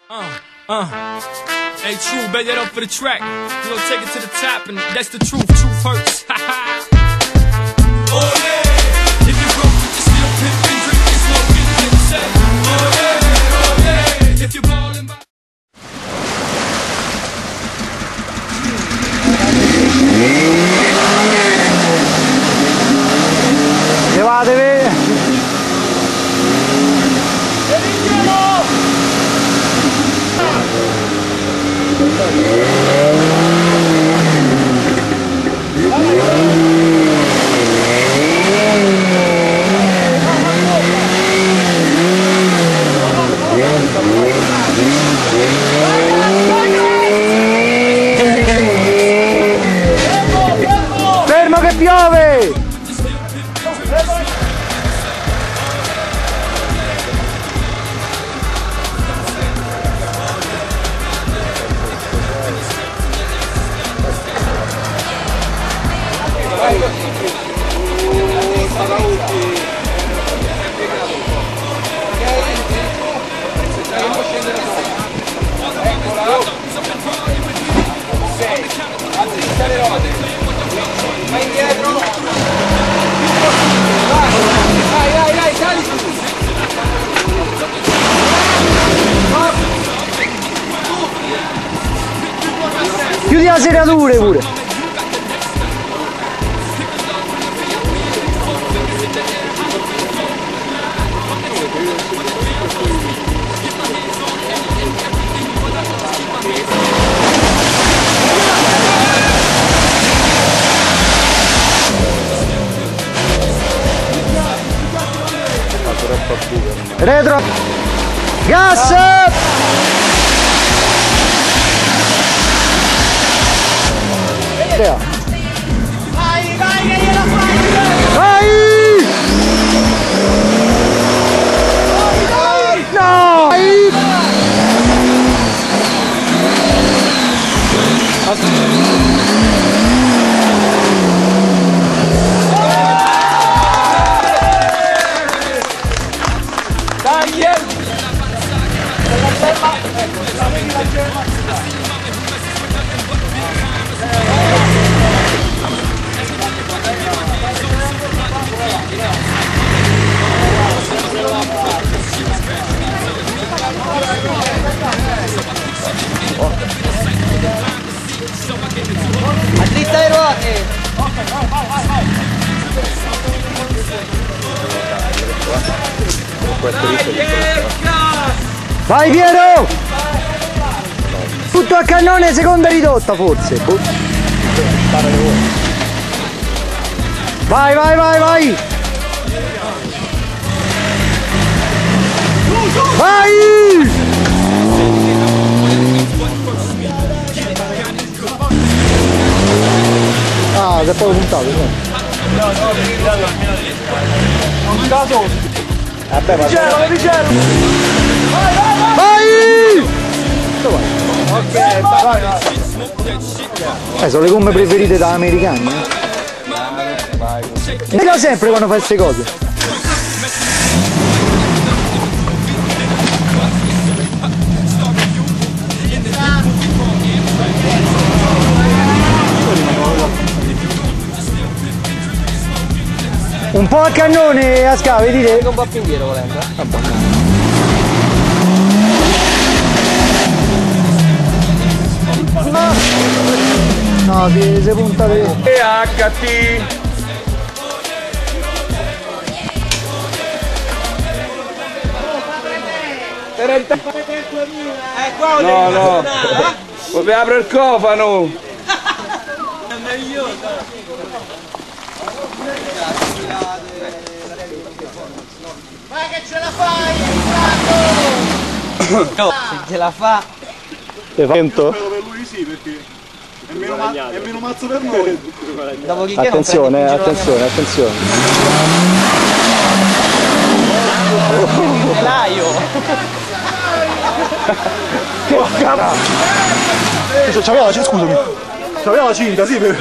Hey, true, bet that up for the track. We gon' take it to the top, and that's the truth. Truth hurts. Oh yeah, if you broke, you can still pimpin', drinkin', smoking, getting set. Oh yeah, if you ballin' by. Levatevi! Fermo che piove! Vai indietro! Vai, sali! Chiudi la serratura pure! Retro! Gas! Vai che gliela fai! Vai! No! Addrizza le ruote! Vai Piero! Tutto a cannone, seconda ridotta forse. Vai! Vai! Ah, che poi puntato, no? Un caso! Vabbè, ma... Vigelo! Vai! Ok, vai! Sono le gomme preferite da americani, Mi dico sempre quando fai queste cose. Un po' a cannone, a scave, dite? Un po' più indietro volendo. No, si punta di... EHT! No! Vi apro il cofano! Vai che ce la fai! Se ce la fa! Sento? Per lui sì, perché è meno mazzo per noi. Dopodiché Attenzione. C'aveva la scusami. C'aveva la cinta, sì, per...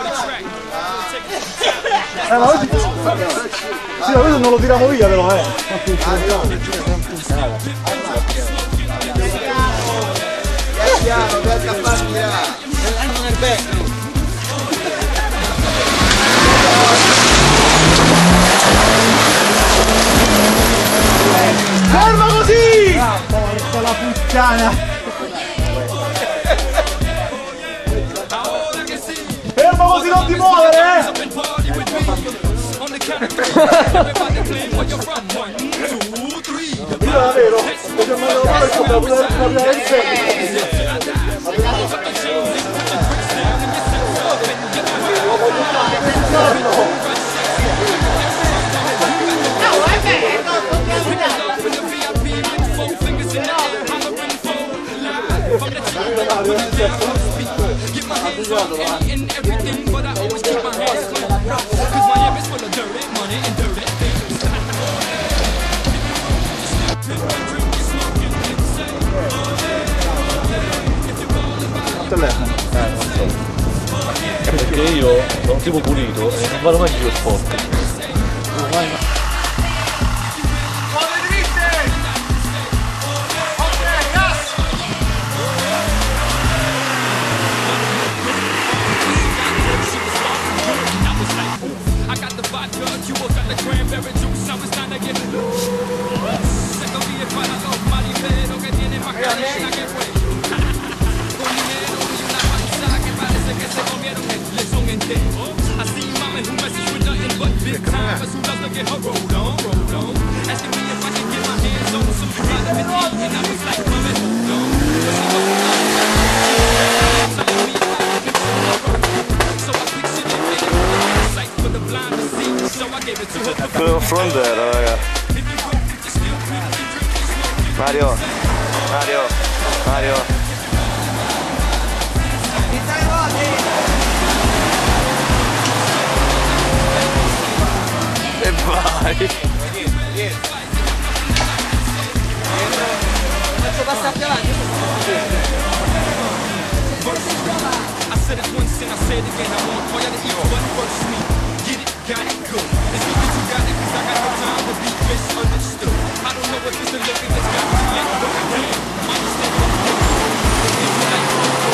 ma oggi... Sì, ma questo non lo tiriamo via però, Ferma così! Porca la puttana! Ferma così, non ti muovere, Io davvero, dobbiamo andare a Perché io sono tipo pulito e non vado mai più sporco. Quello frontera, raga. Mario. E vai. Faccio passare davanti. I said it once and I said it again. I want all y'all to eat what works me. Get it, got it, good. It's good that you got it, cause I got no time to be misunderstood. I don't know if it's the living that's got me lit, but I can understand what I'm doing. If you like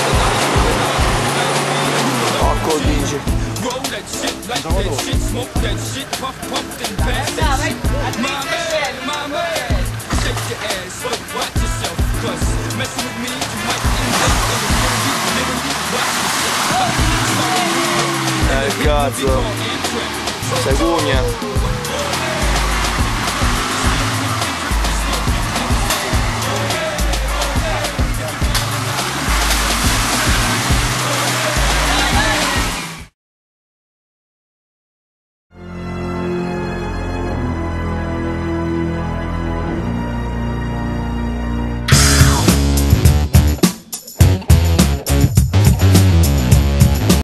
Porco dici. roll that shit, like that shit, smoke that shit, puff, then pass that shit. My man, shake your ass, but watch yourself, cause messing with me, you might end up in the movie, literally watch yourself. Cazzo. Segugna.